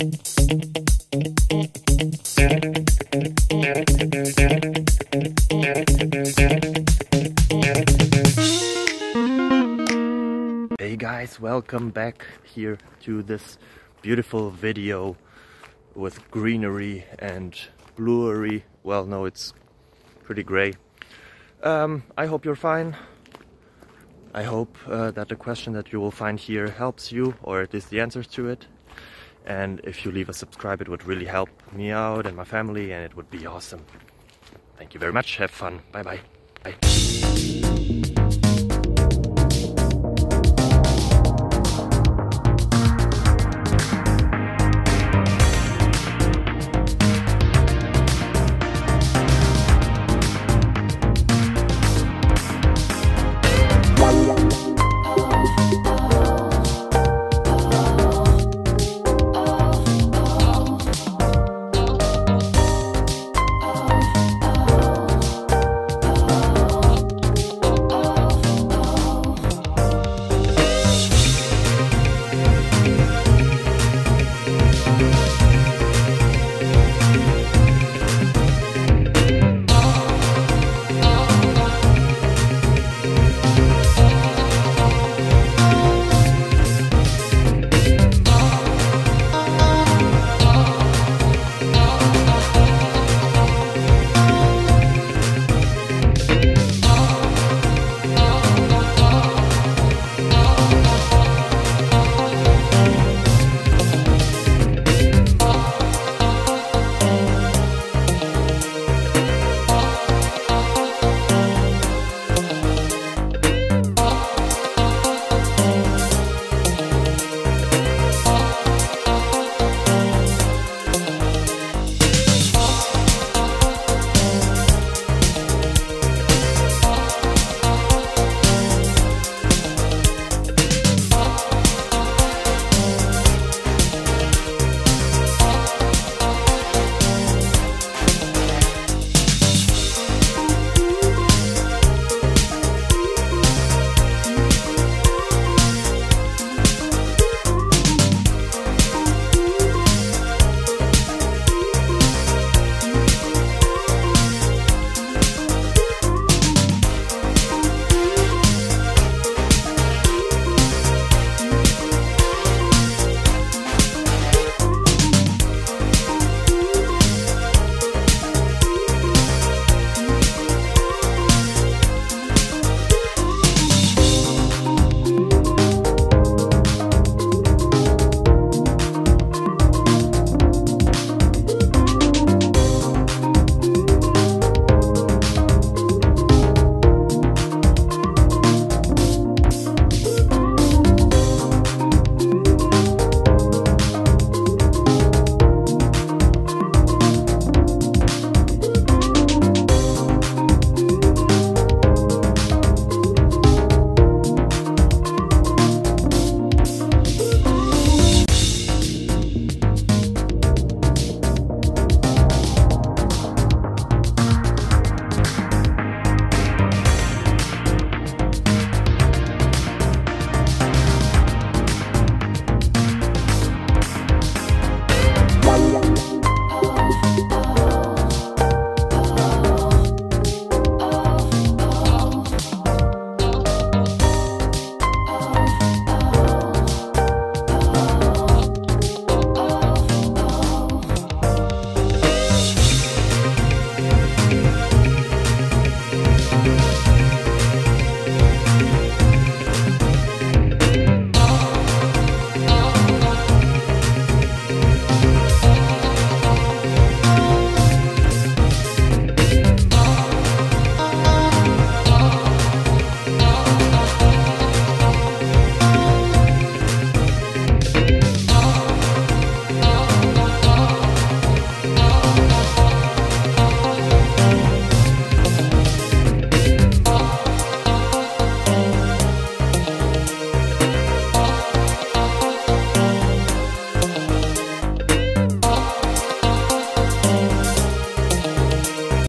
Hey guys, welcome back here to this beautiful video with greenery and bluery. Well, no, it's pretty gray. I hope you're fine. I hope that the question that you will find here helps you, or at least the answers to it. And if you leave a subscribe, it would really help me out and my family, and it would be awesome. Thank you very much. Have fun. Bye bye. Bye.